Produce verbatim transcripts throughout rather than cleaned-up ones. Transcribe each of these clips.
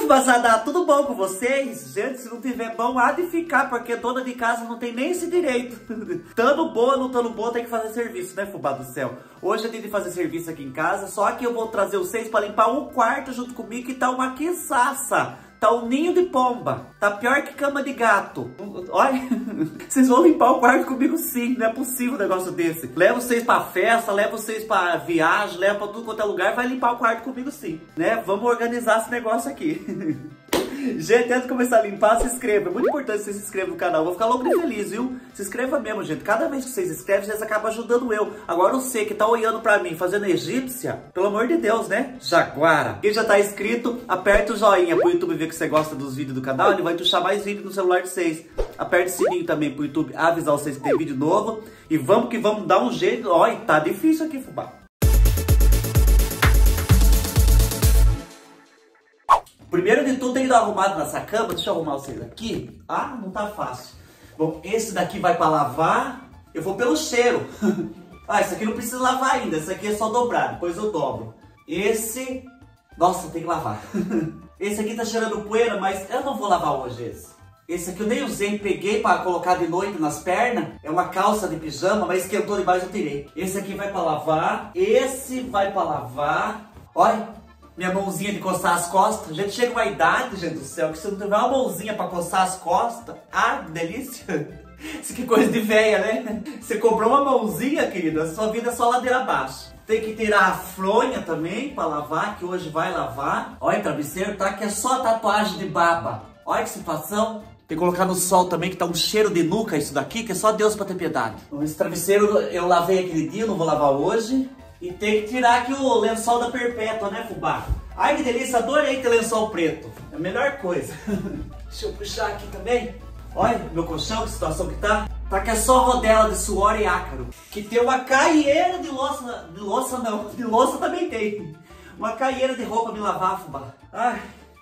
fubazada, tudo bom com vocês? Gente, se não tiver bom, há de ficar, porque dona de casa não tem nem esse direito. Tando boa, não tando boa, tem que fazer serviço, né, fubá do céu? Hoje é dia de fazer serviço aqui em casa, só que eu vou trazer vocês pra limpar um quarto junto comigo, que tá uma quiçaça. Tá um ninho de pomba. Tá pior que cama de gato. Olha, vocês vão limpar o quarto comigo sim. Não é possível um negócio desse. Leva vocês pra festa, leva vocês pra viagem, leva pra tudo quanto é lugar. Vai limpar o quarto comigo sim, né? Vamos organizar esse negócio aqui. Gente, antes de começar a limpar, se inscreva. É muito importante que vocês se inscrevam no canal. Eu vou ficar louco e feliz, viu? Se inscreva mesmo, gente. Cada vez que vocês se inscrevem, vocês acabam ajudando eu. Agora você que tá olhando pra mim, fazendo egípcia, pelo amor de Deus, né? Jaguara. Quem já tá inscrito, aperta o joinha pro YouTube ver que você gosta dos vídeos do canal. Ele vai puxar mais vídeos no celular de vocês. Aperta o sininho também pro YouTube avisar vocês que tem vídeo novo. E vamos que vamos dar um jeito. Olha, tá difícil aqui, fubá. Primeiro de tudo, tem que dar arrumado nessa cama. Deixa eu arrumar vocês aqui. Ah, não tá fácil. Bom, esse daqui vai pra lavar. Eu vou pelo cheiro. Ah, esse aqui não precisa lavar ainda. Esse aqui é só dobrar, depois eu dobro. Esse... Nossa, tem que lavar. Esse aqui tá cheirando poeira, mas eu não vou lavar hoje esse. Esse aqui eu nem usei, peguei pra colocar de noite nas pernas. É uma calça de pijama, mas esquentou demais, eu tirei. Esse aqui vai pra lavar. Esse vai pra lavar. Olha... Minha mãozinha de coçar as costas. Gente, chega uma idade, gente do céu, que se não tiver uma mãozinha pra coçar as costas... Ah, que delícia! Isso que coisa de véia, né? Você comprou uma mãozinha, querida, sua vida é só ladeira abaixo. Tem que tirar a fronha também pra lavar, que hoje vai lavar. Olha, travesseiro, tá? Que é só tatuagem de baba. Olha que situação. Tem que colocar no sol também, que tá um cheiro de nuca isso daqui, que é só Deus pra ter piedade. Esse travesseiro eu lavei aquele dia, não vou lavar hoje. E tem que tirar aqui o lençol da Perpétua, né, fubá? Ai, que delícia, adorei ter lençol preto. É a melhor coisa. Deixa eu puxar aqui também. Olha, meu colchão, que situação que tá. Tá que é só rodela de suor e ácaro. Que tem uma caieira de louça. De louça não, de louça também tem. Uma caieira de roupa me lavar, fubá. Ai,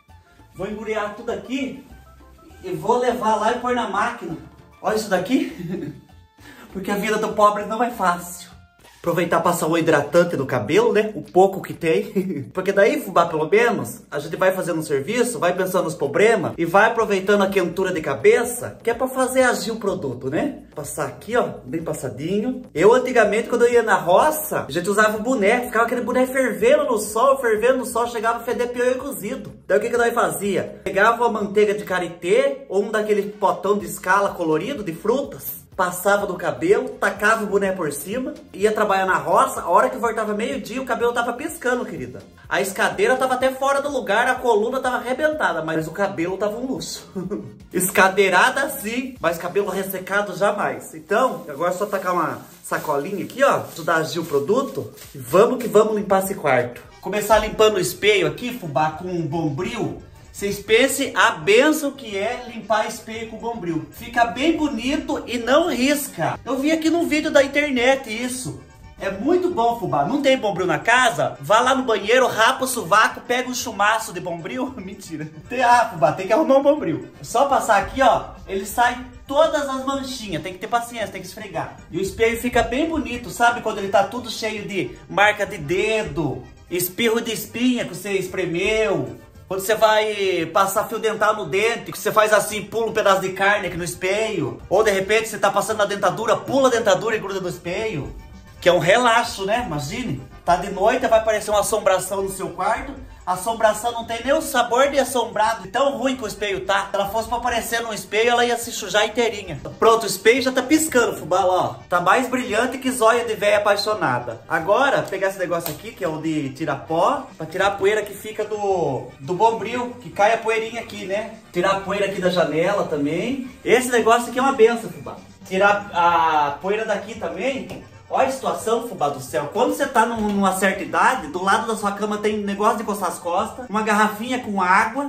vou enguriar tudo aqui e vou levar lá e pôr na máquina. Olha isso daqui. Porque a vida do pobre não é fácil. Aproveitar e passar o hidratante no cabelo, né? O pouco que tem. Porque daí, fubá, pelo menos, a gente vai fazendo um serviço, vai pensando nos problemas e vai aproveitando a quentura de cabeça, que é pra fazer agir o produto, né? Passar aqui, ó, bem passadinho. Eu, antigamente, quando eu ia na roça, a gente usava o boné, ficava aquele boné fervendo no sol, fervendo no sol, chegava a feder pior e cozido. Daí o que que nós fazia? Pegava uma manteiga de karité ou um daquele potão de escala colorido de frutas, passava no cabelo, tacava o boné por cima, ia trabalhar na roça. A hora que voltava meio-dia, o cabelo tava piscando, querida. A escadeira tava até fora do lugar, a coluna tava arrebentada, mas o cabelo tava um luxo. Escadeirada sim, mas cabelo ressecado jamais. Então, agora é só tacar uma sacolinha aqui, ó, ajudar a agir o produto. E vamos que vamos limpar esse quarto. Começar limpando o espelho aqui, fubá, com um bombril. Vocês pensem a benção que é limpar espelho com bombril. Fica bem bonito e não risca. Eu vi aqui num vídeo da internet isso. É muito bom, fubá. Não tem bombril na casa? Vá lá no banheiro, rapa o sovaco, pega um chumaço de bombril. Mentira. Tem, ah, fubá, tem que arrumar um bombril. Só passar aqui, ó, ele sai todas as manchinhas. Tem que ter paciência, tem que esfregar. E o espelho fica bem bonito, sabe? Quando ele tá tudo cheio de marca de dedo, espirro de espinha que você espremeu. Quando você vai passar fio dental no dente, que você faz assim, pula um pedaço de carne aqui no espelho. Ou de repente você tá passando na dentadura, pula a dentadura e gruda no espelho. Que é um relaxo, né? Imagine. Tá de noite, vai aparecer uma assombração no seu quarto. A assombração não tem nem o sabor de assombrado. Tão ruim que o espelho tá. Se ela fosse pra aparecer no espelho, ela ia se sujar inteirinha. Pronto, o espelho já tá piscando, fubá, ó. Tá mais brilhante que zóia de véia apaixonada. Agora, pegar esse negócio aqui, que é o de tirar pó, pra tirar a poeira que fica do, do bombril, que cai a poeirinha aqui, né? Tirar a poeira aqui da janela também. Esse negócio aqui é uma benção, fubá. Tirar a poeira daqui também. Olha a situação, fubá do céu. Quando você tá num, numa certa idade, do lado da sua cama tem um negócio de coçar as costas, uma garrafinha com água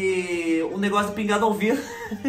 e um negócio de pingar no ouvido.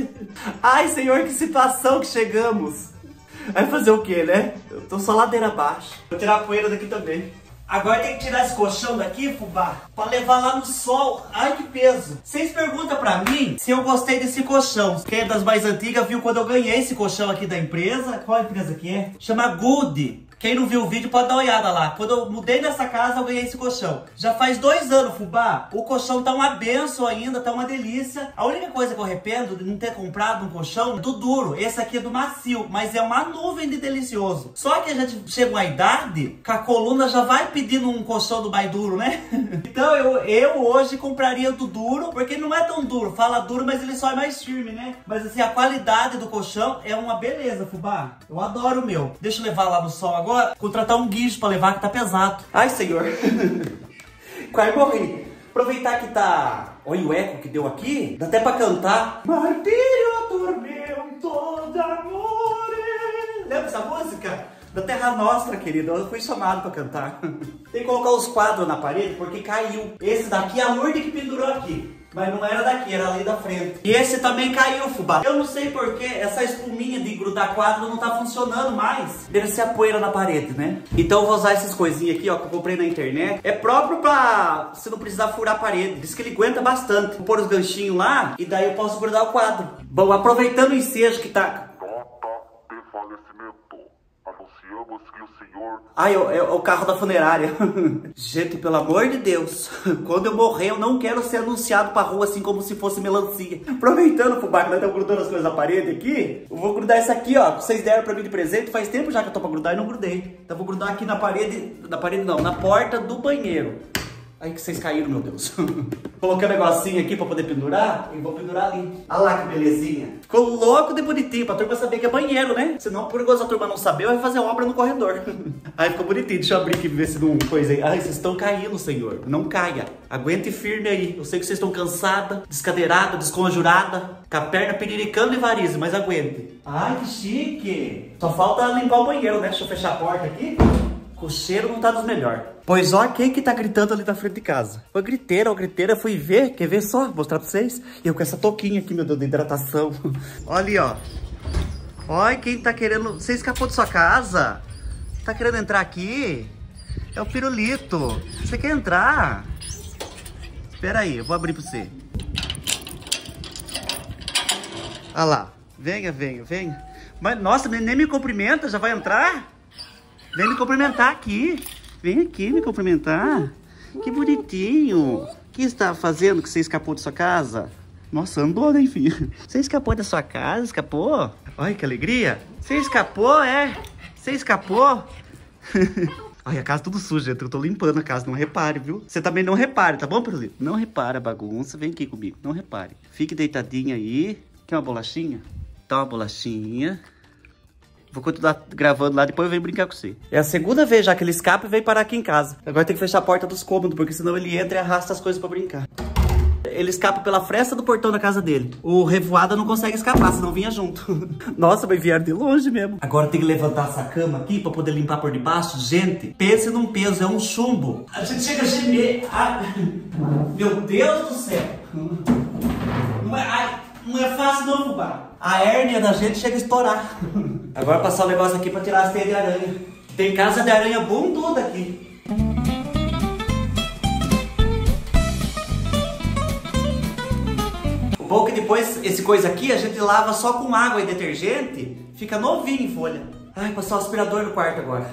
Ai, senhor, que situação que chegamos. Vai fazer o quê, né? Eu tô só ladeira abaixo. Vou tirar a poeira daqui também. Agora tem que tirar esse colchão daqui, fubá, pra levar lá no sol. Ai, que peso. Vocês perguntam pra mim se eu gostei desse colchão. Quem é das mais antigas viu quando eu ganhei esse colchão aqui da empresa. Qual a empresa que é? Chama Good. Quem não viu o vídeo pode dar uma olhada lá. Quando eu mudei nessa casa, eu ganhei esse colchão. Já faz dois anos, fubá. O colchão tá uma benção ainda, tá uma delícia. A única coisa que eu arrependo de não ter comprado um colchão do duro. Esse aqui é do macio, mas é uma nuvem de delicioso. Só que a gente chega uma idade que a coluna já vai pedindo um colchão do mais duro, né? Então eu, eu hoje compraria do duro, porque não é tão duro. Fala duro, mas ele só é mais firme, né? Mas assim, a qualidade do colchão é uma beleza, fubá. Eu adoro o meu. Deixa eu levar lá no sol agora. Contratar um guincho pra levar, que tá pesado. Ai, senhor. Quase morri. Aproveitar que tá... Olha o eco que deu aqui. Dá até pra cantar. Martírio, tormento de amor. Lembra essa música? Da Terra Nostra, querido. Eu fui chamado pra cantar. Tem que colocar os quadros na parede porque caiu. Esse daqui é a Lourdes que pendurou aqui. Mas não era daqui, era ali da frente. E esse também caiu, fubá. Eu não sei porquê, essa espuminha de grudar quadro não tá funcionando mais. Deve ser a poeira na parede, né? Então eu vou usar essas coisinhas aqui, ó, que eu comprei na internet. É próprio pra você não precisar furar a parede. Diz que ele aguenta bastante. Vou pôr os ganchinhos lá e daí eu posso grudar o quadro. Bom, aproveitando o ensejo que tá... Anunciamos que o senhor... Ai, é, é o carro da funerária. Gente, pelo amor de Deus, quando eu morrer eu não quero ser anunciado pra rua assim como se fosse melancia. Aproveitando, fubá, que nós estamos grudando as coisas na parede aqui, eu vou grudar isso aqui, ó, que vocês deram pra mim de presente. Faz tempo já que eu tô pra grudar e não grudei. Então vou grudar aqui na parede, na parede não, na porta do banheiro. Ai, que vocês caíram, meu Deus. Coloquei um negocinho aqui pra poder pendurar e vou pendurar ali. Olha lá que belezinha. Ficou louco de bonitinho, pra turma saber que é banheiro, né? Senão, por enquanto a turma não saber, vai fazer obra no corredor. Aí ficou bonitinho. Deixa eu abrir aqui e ver se não coisa aí. Ai, vocês estão caindo, senhor. Não caia. Aguente firme aí. Eu sei que vocês estão cansadas, descadeiradas, desconjuradas, com a perna piriricando e varize, mas aguente. Ai, que chique. Só falta limpar o banheiro, né? Deixa eu fechar a porta aqui. O cheiro não tá dos melhores. Pois ó, quem que tá gritando ali na frente de casa? Foi a griteira, a griteira, fui ver, quer ver só? Vou mostrar pra vocês. Eu com essa touquinha aqui, meu Deus, de hidratação. Olha ali, ó. Olha quem tá querendo... Você escapou de sua casa? Tá querendo entrar aqui? É o Pirulito. Você quer entrar? Espera aí, eu vou abrir pra você. Olha lá. Venha, venha, venha. Mas, nossa, nem me cumprimenta, já vai entrar? Vem me cumprimentar aqui. Vem aqui me cumprimentar. Que bonitinho. O que está fazendo que você escapou de sua casa? Nossa, andou, né, filho? Você escapou da sua casa? Escapou? Olha que alegria. Você escapou, é? Você escapou? Olha, a casa tudo suja. Eu tô limpando a casa, não repare, viu? Você também não repare, tá bom, Pirulito? Não repare a bagunça. Vem aqui comigo, não repare. Fique deitadinha aí. Quer uma bolachinha? Dá uma bolachinha. Vou continuar gravando lá, depois eu venho brincar com você. É a segunda vez já que ele escapa e veio parar aqui em casa. Agora tem que fechar a porta dos cômodos, porque senão ele entra e arrasta as coisas pra brincar. Ele escapa pela fresta do portão da casa dele. O revoada não consegue escapar, senão vinha junto. Nossa, mas vieram de longe mesmo. Agora tem que levantar essa cama aqui pra poder limpar por debaixo. Gente, pense num peso, é um chumbo. A gente chega a gemer. Ai, meu Deus do céu. Não é, ai, não é fácil não, fubá. A hérnia da gente chega a estourar. Agora passar o negócio aqui pra tirar as teias de aranha. Tem casa de aranha bunduda aqui. O bom é que depois esse coisa aqui a gente lava só com água e detergente. Fica novinho em folha. Ai, passar o aspirador no quarto agora.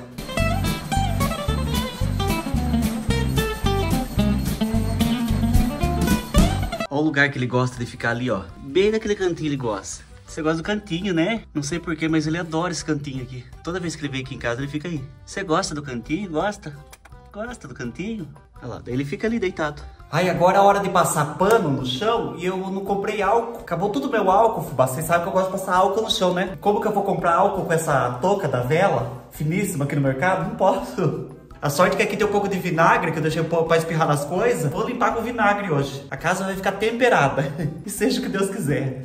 Olha o lugar que ele gosta de ficar ali, ó. Bem naquele cantinho ele gosta. Você gosta do cantinho, né? Não sei porquê, mas ele adora esse cantinho aqui. Toda vez que ele vem aqui em casa, ele fica aí. Você gosta do cantinho? Gosta? Gosta do cantinho? Olha lá, daí ele fica ali deitado. Ai, agora é a hora de passar pano no chão e eu não comprei álcool. Acabou tudo meu álcool, fubá. Vocês sabem que eu gosto de passar álcool no chão, né? Como que eu vou comprar álcool com essa touca da vela finíssima aqui no mercado? Não posso. A sorte é que aqui tem um pouco de vinagre, que eu deixei pra espirrar nas coisas. Vou limpar com vinagre hoje. A casa vai ficar temperada. E seja o que Deus quiser.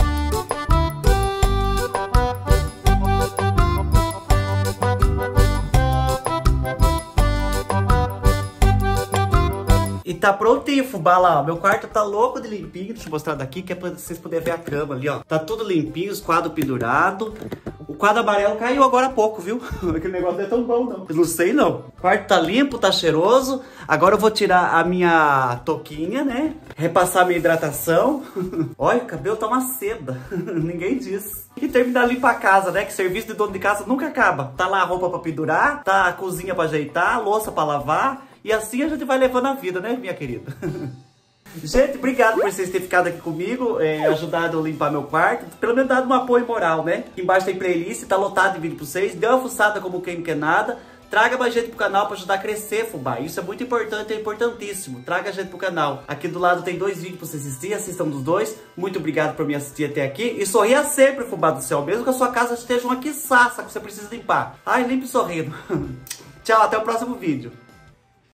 E tá prontinho, fubá, lá, ó. Meu quarto tá louco de limpinho. Deixa eu mostrar daqui, que é pra vocês poderem ver a cama ali, ó. Tá tudo limpinho, os quadros pendurados. O quadro amarelo caiu agora há pouco, viu? Aquele negócio não é tão bom, não. Eu não sei, não. O quarto tá limpo, tá cheiroso. Agora eu vou tirar a minha touquinha, né? Repassar minha hidratação. Olha, o cabelo tá uma seda. Ninguém diz. E terminar de limpar a casa, né? Que serviço de dono de casa nunca acaba. Tá lá a roupa pra pendurar, tá a cozinha pra ajeitar, a louça pra lavar. E assim a gente vai levando a vida, né, minha querida? Gente, obrigado por vocês terem ficado aqui comigo, é, ajudado a limpar meu quarto, pelo menos dado um apoio moral, né? Aqui embaixo tem playlist, tá lotado de vídeo pra vocês, dê uma fuçada como quem não quer nada, traga mais gente pro canal pra ajudar a crescer, fubá. Isso é muito importante, é importantíssimo. Traga gente pro canal. Aqui do lado tem dois vídeos pra você assistir, assistam dos dois. Muito obrigado por me assistir até aqui. E sorria sempre, fubá do céu, mesmo que a sua casa esteja uma quiçaça que você precisa limpar. Ai, limpe sorrindo. Tchau, até o próximo vídeo.